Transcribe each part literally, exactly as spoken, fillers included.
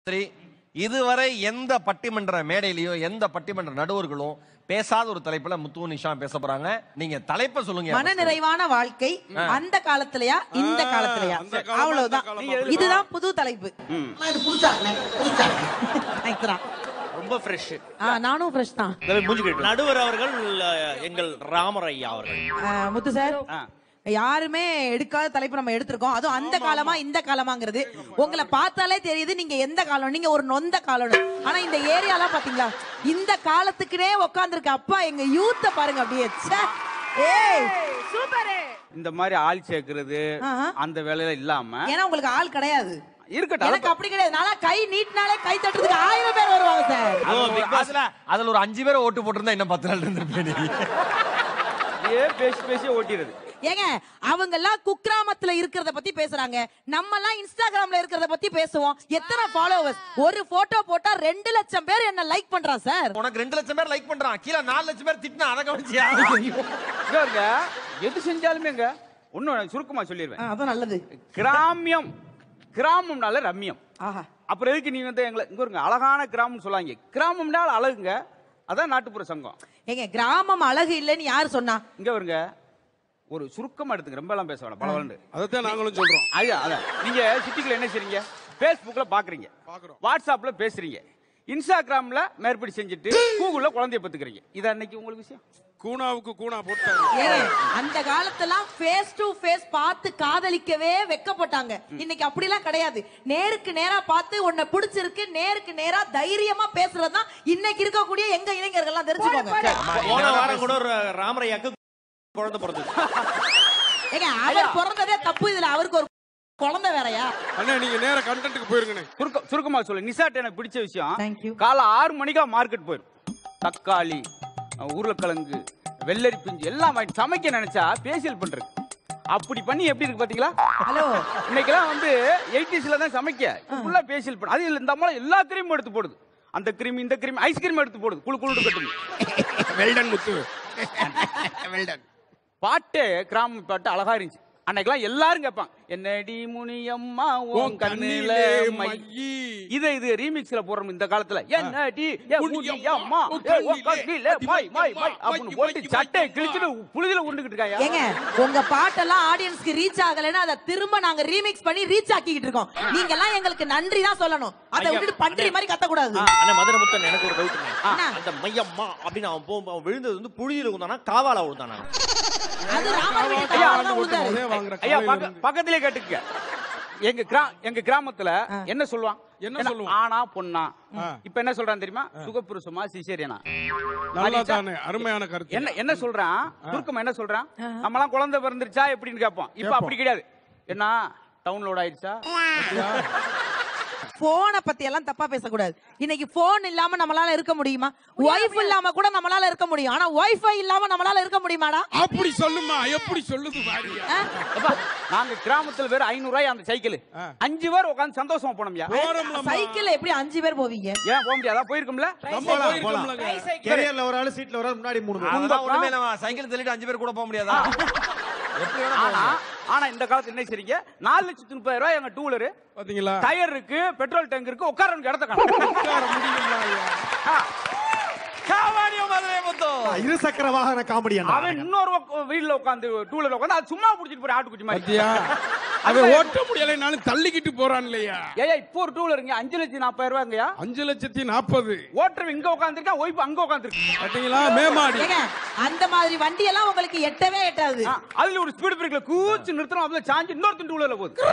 சரி, இதுவரை எந்த பட்டிமன்ற மேடையிலயோ எந்த பட்டிமன்ற நடுவர்களும் பேசாத ஒரு தலைப்புல முத்து நிஷா பேச போறாங்க. நீங்க தலைப்பை சொல்லுங்க. மன நிறைவான வாழ்க்கை அந்த காலத்துலயா இந்த காலத்துலயா? அவ்வளவுதான். இதுதான் புது தலைப்பு. ரொம்ப ஃப்ரெஷ். நானும் ஃப்ரெஷ் தான். நடுவர் அவர்கள் எங்கள் ராமரையா அவர்கள். முத்து சார், யாருமே எடுக்காத தலைப்பு நம்ம எடுத்திருக்கோம். அதுவும் அந்த காலமா இந்த காலமாங்கிறது உங்களை பார்த்தாலே தெரியுது நீங்க எந்த காலம். நீங்க ஒரு நொந்த காலம். ஆனா இந்த ஏரியாலாம் பாத்தீங்களா, இந்த காலத்துக்குனே உட்கார்ந்துருக்க. அப்பா எங்க யூத்த பாருங்க அப்படியே. ஏய் சூப்பர். இந்த மாதிரி ஆள் சேர்க்கிறது அந்த வேலையில இல்லாம, ஏன்னா உங்களுக்கு ஆள் கிடையாது. இருக்கட்டும், எனக்கு அப்படி கிடையாது. நாளா கை நீட்டினாலே கை தட்டுறதுக்கு ஆயிரம் பேர் வருவாங்க சார். அதுல ஒரு அஞ்சு பேரை ஓட்டு போட்டிருந்தா இன்னும் பத்து நாள் இருந்திருப்பேன். பேசி பேசி ஓட்டிடுது. ஏங்க அவங்க எல்லாம் குக்கிராமத்துல இருக்கிறத பத்தி பேசுறாங்க, நம்ம எல்லாம் இன்ஸ்டாகிராம்ல இருக்கிறத பத்தி பேசுவோம். எத்தனை ஃபாலோவர்ஸ்? ஒரு போட்டோ போட்டா ரெண்டு லட்சம் பேர் என்ன லைக் பண்றான் சார். உனக்கு ரெண்டு லட்சம் பேர் லைக் பண்றான், கீழே நாலு லட்சம் பேர் திட்டினா அதை கவனிச்சியா? எது செஞ்சாலுமேங்க ஒன்னும் சுருக்கமா சொல்லிடுவேன். அதான் நல்லது. கிராமியம், கிராமம்னால ரம்யம். ஆஹா, அப்புறம் எதுக்கு நீங்க வந்து எங்களை இங்க அழகான கிராமம் சொல்லாங்க. கிராமம்னால அழகுங்க, அதான் நாட்டுப்புற சங்கம். ஏங்க கிராமம் அழகு இல்லைன்னு யாரு சொன்னா? இங்க வருங்க, ஒரு சுருக்கமா எடுத்துங்க, ரொம்ப எல்லாம் பேச வேணாம், பல வளர்ந்து. அதான் நாங்களும் சொல்றோம். ஐயா, அதான் நீங்க சிட்டிக்குள்ள என்ன செய்றீங்க? பேஸ்புக்ல பாக்குறீங்க, வாட்ஸ்அப்ல பேசுறீங்க, இன்ஸ்டாகிராம்ல மேற்படி செஞ்சுட்டு கூகுள்ல குழந்தைய பத்துக்கிறீங்க. இது அன்னைக்கு உங்களுக்கு விஷயம். கூணாவுக்கு கூணா போட்டாங்க. அந்த காலத்தெல்லாம் ஃபேஸ் டு ஃபேஸ் பார்த்து காதலிக்கவே வெக்கப்பட்டாங்க. இன்னைக்கு அப்படி எல்லாம் கிடையாது. நேருக்கு நேரா பார்த்து உன்னை பிடிச்சிருக்கு, நேருக்கு நேரா தைரியமா பேசுறதுதான் இன்னைக்கு இருக்கக்கூடிய எங்க இளைஞர்கள் எல்லாம் தெரிஞ்சுக்கோங்க. போன வாரம் கூட ஒரு ராமரையாக்கு குழந்தை பிறந்தது. ஏங்க அவர் பிறந்ததே தப்பு. இதுல அவருக்கு ஒரு குழந்தை வேறயா? அண்ணா நீங்க நேரா கண்டென்ட்க்கு போயிருங்க. சுருக்க சுருக்கமா சொல்லு. நிசாட் எனக்கு பிடிச்ச விஷயம், காலை ஆறு மணிக்கா மார்க்கெட் போயிரும். தக்காளி, உருளைக்கிழங்கு, வெள்ளரி பிஞ்சு எல்லாம் சமைக்க நினைச்சா பேசியல் பண்றது. அப்படி பண்ணி எப்படி இருக்கு பாத்தீங்களா? ஹலோ, இன்னைக்கெல்லாம் வந்து எயிட்டிஸ்ல தான் சமைக்க, ஃபுல்லா பேசியல் பண்ண. அது இந்த அம்மா எல்லா கிரீமும் எடுத்து போடுது. அந்த கிரீம் இந்த கிரீம் ஐஸ்கிரீம் எடுத்து போடுது. குளு குளு கட்டுது. Well done Muthu well done. பாட்டு கிராம பாட்டு அழகா இருந்துச்சு. அன்னைக்கெல்லாம் எல்லாரும் கேட்பாங்க, என்னடி முனியம்மா உன் கண்ணில மையி. இதை இது ரீமிக்ஸ்ல போடுறோம் இந்த காலத்துல. என்னடி முனியம்மா உன் கண்ணில மை மை மை அப்படின்னு போட்டு சட்டையை கிழிச்சிட்டு புழுதில உருண்டுகிட்டு இருக்காங்க. ஏங்க உங்க பாட்டெல்லாம் ஆடியன்ஸ்க்கு ரீச் ஆகலைன்னா அதை திரும்ப நாங்க ரீமிக்ஸ் பண்ணி ரீச் ஆக்கிட்டு இருக்கோம். நீங்க எல்லாம் எங்களுக்கு நன்றி தான் சொல்லணும். அதை விட்டுட்டு பன்றி மாதிரி கத்த கூடாது. அண்ணா மதுரை முத்தன், எனக்கு ஒரு டவுட். அந்த மையம்மா அப்படின்னு அவன் போ அவன் விழுந்தது வந்து புழுதியில விழுந்தானா காவால விழுந்தானா? அது ராமர் வீட்டு காவால தான் விழுந்தாரு. ஐயா பக்கத்திலே கேட்டுக்க. எங்க எங்க கிராமத்துல என்ன சொல்லுவான்? என்ன சொல்லுவான்? ஆனா பொண்ணா. இப்ப என்ன சொல்றான் தெரியுமா? சுகப்புருஷமா சிசேரியனா? நல்லதானே, அருமையான கருத்து. என்ன என்ன சொல்றான்? சுருக்கமா என்ன சொல்றான்? நம்ம எல்லாம் குழந்தை பிறந்துருச்சா எப்படின்னு கேட்போம். இப்ப அப்படி கிடையாது. என்ன டவுன்லோட் ஆயிடுச்சா? போனை பத்தி எல்லாம் தப்பா பேசக்கூடாது. இன்னைக்கு போன் இல்லாம நம்மளால இருக்க முடியுமா? வைஃப் இல்லாம கூட நம்மளால இருக்க முடியும். ஆனா வைஃபை இல்லாம நம்மளால இருக்க முடியுமாடா? அப்படி சொல்லுமா, எப்படி சொல்லுது பாருங்க. நாங்க கிராமத்துல வேற ஐநூறு ரூபாய் அந்த சைக்கிள், அஞ்சு பேர் உட்கார்ந்து சந்தோஷமா போனோம்யா. சைக்கிள் எப்படி அஞ்சு பேர் போவீங்க? ஏன் போக முடியாதா? போயிருக்கும்ல. கேரியர்ல ஒரு ஆளு, சீட்ல ஒரு ஆளு, முன்னாடி மூணு பேர். சைக்கிள் தள்ளிட்டு அஞ்சு பேர் கூட போக முடியாதா? ஆனா இந்த காலத்துல என்ன செய்றீங்க? நாலு லட்சத்து முப்பது ரூபாய் எங்க டூ வீலர் பாத்தீங்களா, டயர் இருக்கு, பெட்ரோல் டேங்க் இருக்கு, உட்காரனுக்கு இடத்த இரு சக்கர வாகன காமெடி. அவன் இன்னொரு வீட்ல உட்காந்து டூ வீலர் உட்காந்து அது சும்மா புடிச்சிட்டு போற ஆட்டுக்குட்டி மாதிரி. அதை ஓட்ட முடியலைனாலும் தள்ளிக்கிட்டு போறான் இல்லையா? ஏயா இப்போ ஒரு டூ வீலருங்க அஞ்சு லட்சத்தி நாற்பது ரூபாய்ங்கயா. அஞ்சு லட்சத்தி நாற்பது. ஓட்டுறவன் இங்க உட்காந்துருக்கா, ஒய்ஃப் அங்க உட்காந்துருக்கு. பாத்தீங்களா மேமாடி. அந்த மாதிரி வண்டி எல்லாம் உங்களுக்கு எட்டவே எட்டாது. அதுல ஒரு ஸ்பீட் பிரேக்ல கூச்சு நிறுத்தணும், அதுல சாஞ்சி இன்னொரு டூ வீலர்ல போகுது.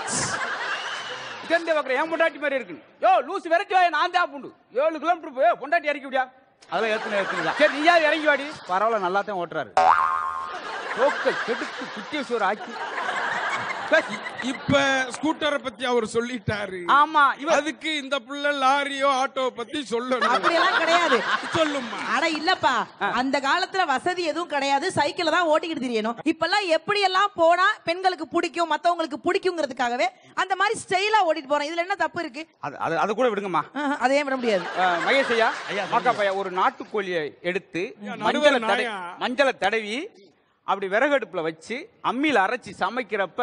கண்டே பாக்குற என் பொண்டாட்டி மாதிரி இருக்கு. யோ லூசு விரட்டி வாய், நான் தான் புண்டு ஏழு கிலோமீட்டர் போய் பொண்டாட்டி இறக்கி விடியா. அதெல்லாம் ஏத்துன ஏத்துனதா. சரி நீயா இறங்கி வாடி. பரவாயில்ல, நல்லா தான் ஓட்டுறாரு. கெடுத்து குட்டியேஸ்வர் ஆக்கி. இப்ப ஸ்கூட்டரை பத்தி அவர் சொல்லிட்டாரு. ஆமா, அதுக்கு இந்த புள்ள லாரியோ ஆட்டோ பத்தி சொல்லணும். அப்படி எல்லாம் கிடையாது. சொல்லுமா. அட இல்லப்பா, அந்த காலத்துல வசதி எதுவும் கிடையாது. சைக்கிள் தான் ஓட்டிக்கிட்டு தெரியணும். இப்ப எல்லாம் எப்படி எல்லாம் போனா பெண்களுக்கு பிடிக்கும், மத்தவங்களுக்கு பிடிக்குங்கிறதுக்காகவே அந்த மாதிரி ஸ்டைலா ஓட்டிட்டு போறோம். இதுல என்ன தப்பு இருக்கு? அது அது கூட விடுங்கம்மா. அதே விட முடியாது. மகேஷ் ஐயா, மாக்கா பையா ஒரு நாட்டுக்கோழியை எடுத்து மஞ்சளை மஞ்சளை தடவி அப்படி விறகடுப்புல வச்சு அம்மியில அரைச்சி சமைக்கிறப்ப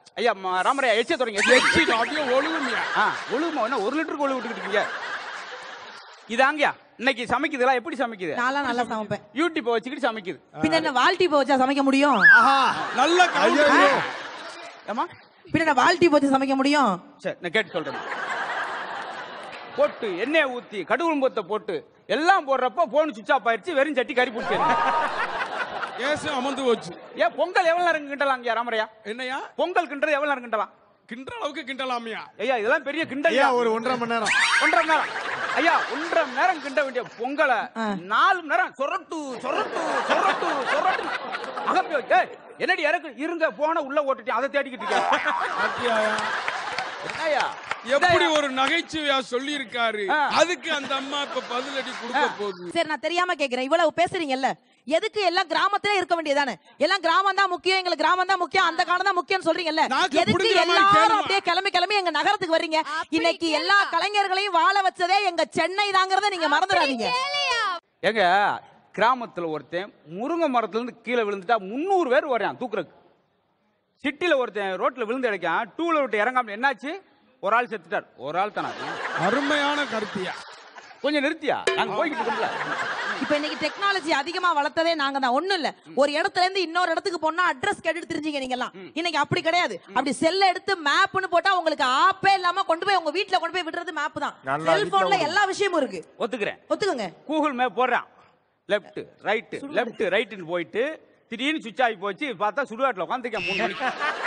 ஐயா ம- ராமரையா எச்ச தொடங்க எச்சிட்டு அப்படியே ஒழுகுமியா. ஆ ஒழுகுமா என்ன ஒரு லிட்டருக்கு ஒழுகு விட்டுக்கிட்டீங்க இதாங்கயா இன்னைக்கு சமைக்குதுலாம் எப்படி சமைக்குது நான்லாம் நல்லா சமைப்பேன். யூடியூப் வச்சுக்கிட்டு சமைக்குது பின்ன என்ன வால்டி போச்சா சமைக்க முடியும்? நல்ல கவுண்டர். ஏமா பின்ன என்ன வால்டி போச்சு சமைக்க முடியும்? சரி நான் கேட்டு சொல்றேன். போட்டு எண்ணெய் ஊத்தி கடுகும்பத்தை போட்டு எல்லாம் போடுறப்ப போன் சுவிட்ச் ஆஃப் ஆயிடுச்சு. வெறும் சட்டி கறி பிடிச்சி கேஸ் அமர்ந்து போச்சு. ஏன் பொங்கல் எவ்வளவு நேரம் கிண்டலாம் ராமரையா? என்னையா பொங்கல் கிண்டது எவ்வளவு நேரம் கிண்டலாம்? கிண்டுற அளவுக்கு கிண்டலாமியா? ஐயா இதெல்லாம் பெரிய கிண்டல். ஒரு ஒன்றரை மணி நேரம் ஒன்றரை மணி நேரம் ஐயா ஒன்றரை மணி நேரம் கிண்ட வேண்டிய பொங்கலை நாலு மணி நேரம் சொரட்டு சொரட்டு சொரட்டு சொரட்டு அகப்பி ஏய் என்னடி இறக்கு இருங்க போன உள்ள ஓட்டுட்டேன் அதை தேடிக்கிட்டு இருக்கேன். என்னய்யா எப்படி ஒரு நகைச்சுவையா சொல்லி இருக்காரு. அதுக்கு அந்த அம்மா இப்ப பதிலடி கொடுக்க போகுது. சரி நான் தெரியாம கேக்குறேன். இவ்வளவு பேசுறீங்கல்ல, எதுக்கு எல்லாம் கிராமத்திலே இருக்க வேண்டியதானே? எல்லாம் கிராமம் தான் முக்கியம், எங்களுக்கு கிராமம் தான் முக்கியம், அந்த காலம் தான் முக்கியம் சொல்றீங்கல்ல, நாக்க எதுக்கு புடுங்குற மாதிரி எல்லாரும் கேளுமா. அப்படியே கிளம்பி கிளம்பி எங்க நகரத்துக்கு வர்றீங்க? இன்னைக்கு எல்லா கலைஞர்களையும் வாழ வச்சதே எங்க சென்னை தாங்கிறத நீங்க மறந்துடாதீங்க. எங்க கிராமத்துல ஒருத்தன் முருங்கை மரத்துல இருந்து கீழே விழுந்துட்டா முன்னூறு பேர் வரையான் தூக்குறதுக்கு. சிட்டில ஒருத்தன் ரோட்ல விழுந்து கிடைக்கான் டூ வீலர் விட்டு இறங்காம என்னாச்சு? ஒரு ஆள் செத்துட்டார். ஒரு ஆள் தானா? அருமையான கருத்தியா. கொஞ்சம் நிறுத்தியா நாங்க போய்கிட்டு இருக்கோம்ல. இப்ப இன்னைக்கு டெக்னாலஜி அதிகமா வளர்த்ததே நாங்க தான். ஒண்ணு இல்ல, ஒரு இடத்துல இருந்து இன்னொரு இடத்துக்கு போனா அட்ரஸ் கேட்டுட்டு தெரிஞ்சீங்க நீங்க எல்லாம். இன்னைக்கு அப்படி கிடையாது. அப்படி செல்ல எடுத்து மேப்னு போட்டா உங்களுக்கு ஆப்பே இல்லாம கொண்டு போய் உங்க வீட்டுல கொண்டு போய் விடுறது மேப் தான். செல்போன்ல எல்லா விஷயமும் இருக்கு. ஒத்துக்கிறேன். ஒத்துக்குங்க. கூகுள் மேப் போடுறான். லெப்ட் ரைட் லெப்ட் ரைட்னு போயிட்டு திடீர்னு சுவிட்ச் ஆகி போச்சு. பார்த்தா சுடுகாட்டுல உட்காந்துருக்கேன் மூணு மணிக்கு.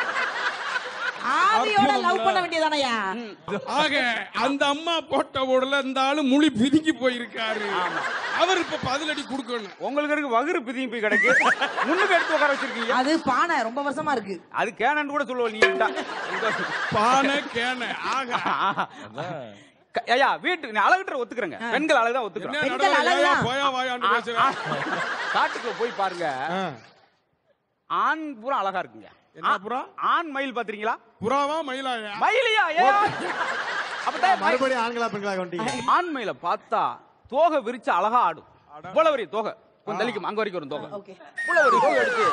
ஆவியோட லவ் பண்ண வேண்டியதானயா? ஆக அந்த அம்மா போட்ட உடல இந்த ஆளு முழி பிதுங்கி போயிருக்காரு. அவர் இப்ப பதிலடி கொடுக்கணும். உங்களுக்கு இருக்கு வகுறு பிதிங்கி போய் கிடக்கு. முன்னுக்கு எடுத்து உட்கார வச்சிருக்கீங்க. அது பானை ரொம்ப வருஷமா இருக்கு. அது கேனன்னு கூட சொல்லுவ நீ. பானை கேன. ஆக ஐயா வீட்டுக்கு நீ அழகுற ஒத்துக்கிறேங்க. பெண்கள் அழகுதான் ஒத்துக்கிறேன். பெண்கள் அழகா போயா வாயான்னு பேசுறேன். காட்டுக்குள்ள போய் பாருங்க. ஆண் பூரா அழகா இருக்குங்க. என்ன புறா? ஆண் மயில் பாத்துறீங்களா? புறாவா மயிலாயா? மயிலியா? அப்பதான் மறுபடியும் ஆண்களா பெண்களா கொண்டீங்க. ஆண் மயில பார்த்தா தோகை விரிச்சு அழகா ஆடும். இவ்வளவு பெரிய தோகை கொஞ்சம் தள்ளிக்கும் அங்க வரைக்கும் ஒரு தோகை. இவ்வளவு பெரிய தோகை எடுத்து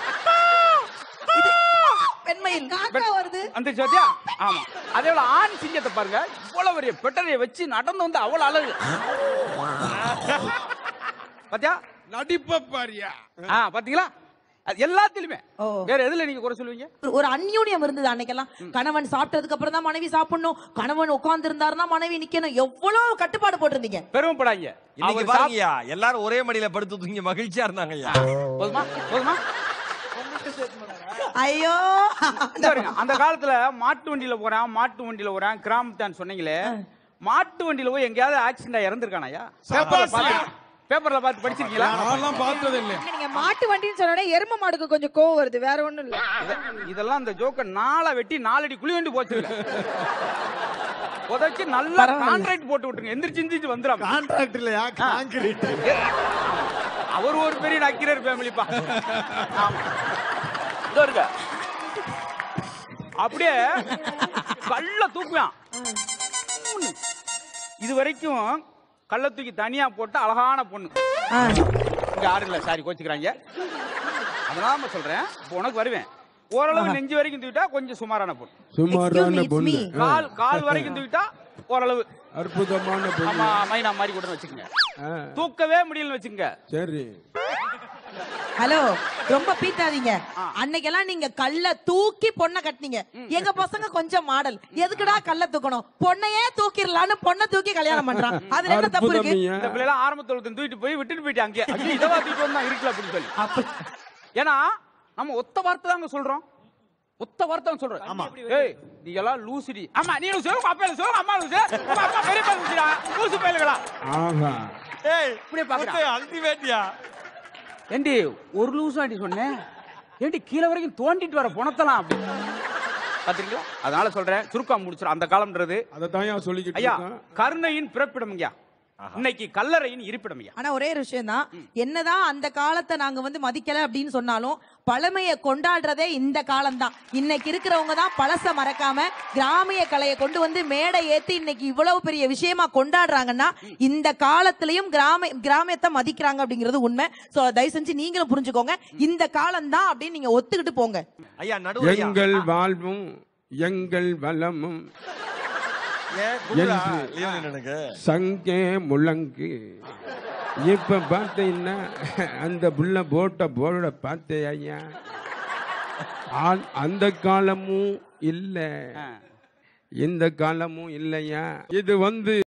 பெண்மயில் காக்கா வருது அந்த சத்தியா. ஆமா அதே போல ஆண் சிங்கத்தை பாருங்க. இவ்வளவு பெரிய பெட்டரைய வச்சு நடந்து வந்து அவ்வளவு அழகு. பாத்தியா நடிப்ப பாரியா? பாத்தீங்களா? எல்லாத்திலுமே வேற எதுல நீங்க குறை சொல்லுவீங்க? ஒரு அந்யூன்யம் இருந்தது அன்னைக்கெல்லாம். கணவன் சாப்பிட்டதுக்கு அப்புறம் தான் மனைவி சாப்பிடணும், கணவன் உட்கார்ந்து இருந்தாருன்னா மனைவி நிக்கணும், எவ்வளவு கட்டுப்பாடு போட்டிருந்தீங்க. பெருமைப்படாங்க. இன்னைக்கு பாருங்கய்யா எல்லாரும் ஒரே மடியில படுத்து தூங்கி மகிழ்ச்சியா இருந்தாங்க ஐயா. போதுமா போதுமா? ஐயோ அந்த காலத்துல மாட்டு வண்டியில போறேன் மாட்டு வண்டியில போறேன் கிராமத்தான் சொன்னீங்களே. மாட்டு வண்டியில போய் எங்கேயாவது ஆக்சிடென்ட் இறந்துருக்கானயா? பேப்பர்ல பார்த்து படிச்சிருக்கீங்களா? நான்லாம் பார்த்தது இல்ல. நீங்க மாட்டு வண்டின்னு சொன்னோட எரும மாடுக்கு கொஞ்சம் கோவம் வருது, வேற ஒண்ணும் இல்ல. இதெல்லாம் இந்த ஜோக்க நாளா வெட்டி நாலடி குழி வேண்டி போச்சு. உதச்சி நல்லா கான்ட்ராக்ட் போட்டு விட்டுருங்க. எந்திரிச்சு எந்திரிச்சு வந்துடும். கான்ட்ராக்ட் இல்லையா, கான்கிரீட். அவர் ஒரு பெரிய நக்கீரர் ஃபேமிலிப்பா. இதோ இருக்க அப்படியே கள்ள தூக்குவான். இது வரைக்கும் கள்ள தூக்கி தனியா போட்டு அழகான பொண்ணு இங்க யாரு இல்ல, சாரி கோச்சுக்கிறாங்க. அதனால சொல்றேன் உனக்கு வருவேன். ஓரளவு நெஞ்சு வரைக்கும் தூக்கிட்டா கொஞ்சம் சுமாரான பொண்ணு. சுமாரான பொண்ணு. கால் கால் வரைக்கும் தூக்கிட்டா ஓரளவு அற்புதமான பொண்ணு. ஆமா மைனா மாதிரி கூட வச்சுக்கோங்க. தூக்கவே முடியலன்னு வச்சுக்கோங்க. சரி ஹலோ ரொம்ப பீத்தாதீங்க. அன்னைக்கெல்லாம் நீங்க கல்ல தூக்கி பொண்ணை கட்டினீங்க. எங்க பசங்க கொஞ்சம் மாடல். எதுக்குடா கல்ல தூக்கணும், பொண்ணையே தூக்கிடலான்னு பொண்ணை தூக்கி கல்யாணம் பண்றான். அதுல என்ன தப்பு இருக்கு? இந்த பிள்ளை எல்லாம் ஆரம்பத்துல தூக்கிட்டு போய் விட்டுட்டு போயிட்டாங்க. இதவா தூக்கிட்டு வந்தா இருக்கல அப்படின்னு சொல்லி. ஏன்னா நம்ம ஒத்த வார்த்தை தாங்க சொல்றோம். ஒத்த வார்த்தை சொல்றோம். ஆமா ஏய் நீ எல்லாம் லூசுடி. ஆமா நீ சொல்லுங்க அப்பா சொல்லுங்க அம்மா லூசு. உங்க அப்பா பெரியப்பா லூசுடா. லூசு பயலுகளா. ஆஹா ஏய் இப்படியே பாக்குறேன். அல்டிமேட்யா. ஏண்டி ஒரு லூசு ஆண்டி சொன்னேன். ஏண்டி கீழே வரைக்கும் தோண்டிட்டு வர புணத்தலாம் அப்படி பாத்தீங்களா? அதனால சொல்றேன் சுருக்கம் முடிச்சிடும். அந்த காலம்ன்றது அதத்தான் சொல்லிக்கிட்டு ஐயா இருக்கேன். கருணையின் பிறப்பிடம் ஐயா. இன்னைக்கு கல்லறையின் இருப்பிடம் ஐயா. ஆனா ஒரே ஒரு விஷயம் தான், என்னதான் அந்த காலத்தை நாங்க வந்து மதிக்கல அப்படின்னு சொன்னாலும் பழமையை கொண்டாடுறதே இந்த காலம் தான். இன்னைக்கு இருக்கிறவங்க தான் பழச மறக்காம கிராமிய கலையை கொண்டு வந்து மேடை ஏத்தி இன்னைக்கு இவ்வளவு பெரிய விஷயமா கொண்டாடுறாங்கன்னா இந்த காலத்திலயும் கிராம கிராமியத்தை மதிக்கிறாங்க அப்படிங்கிறது உண்மை. சோ தயவு செஞ்சு நீங்களும் புரிஞ்சுக்கோங்க, இந்த காலம் தான் அப்படின்னு நீங்க ஒத்துக்கிட்டு போங்க. ஐயா நடுவர் ஐயா. எங்கள் வாழ்வும் எங்கள் வளமும் ஏன் குளிரா? லீவு எனக்கு. சங்கே முழங்கு. இப்ப பார்த்தீங்கன்னா அந்த புள்ள போட்ட போர்ட பார்த்தே ஐயா, ஆ- அந்த காலமும் இல்ல, இந்த காலமும் இல்லையா. இது வந்து